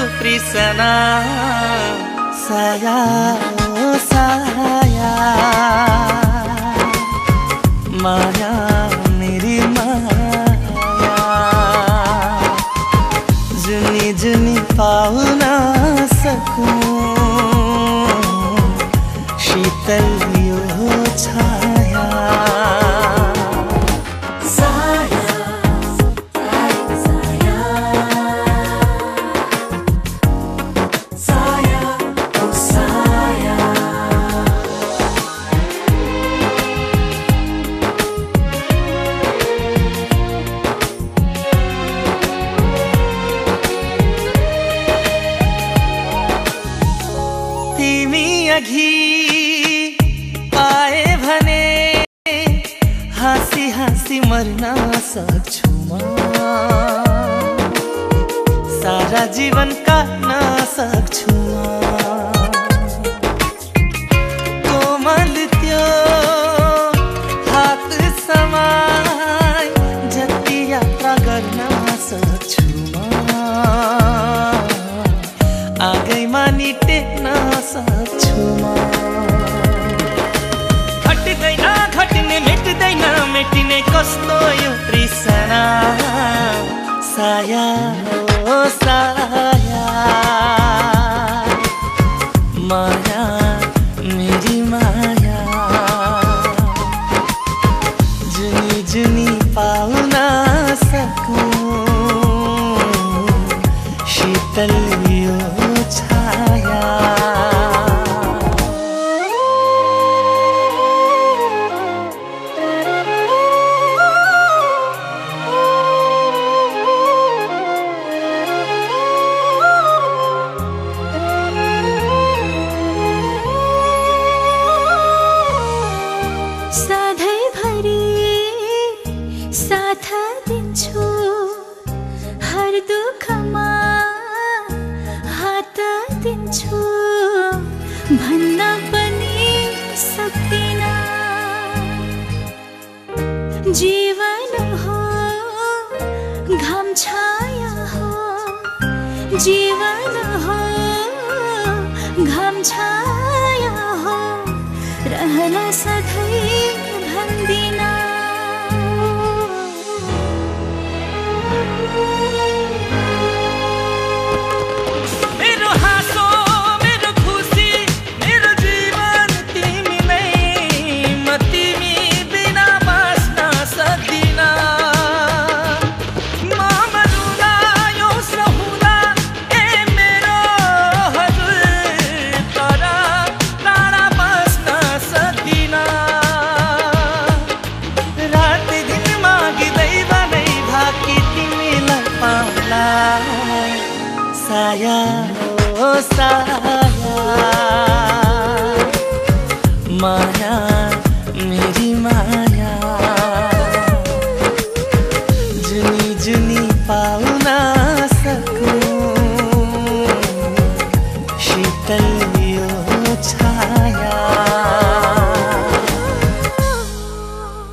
तृष्णा साया ओ साया माया मेरी माया जुनी जुनी पाउन सकूं शीतल यो छाया घी पाए भने हाँसी हाँसी मर्न सक्छु म सारा जीवन काट्न सक्छु म कोमल त्यो हात समाई जति यात्रा गर्न सक्छु म आगैमा नि टेक्न सक्छु म घट्दैन घट्ने मेट्दैन मेटिने कस्तो यो तृष्णा साया ओ साया माया मेरी माया जुनी जुनी पाउन सकूं शीतल यो छाया साथ दिन्छु हर दुःखमा हात दिन्छु भन्न पनि सक्दिन जीवन हो घाम छाया हो जीवन हो घाम छाया हो रहला सधैँ भन्दिन मेरो हाँसो मेरो खुसी मेरो जीवन तिमी नै म तिमी बिना बाँच्न सक्दिन म मरुँदा यो सहुँदा ए मेरो हजुर तर टाढा बाँच्न सक्दिन रात दिन मागिँदै भने भाकी तिमीलाई पाउला साया ओ साया माया मेरी माया जुनी जुनी पाउ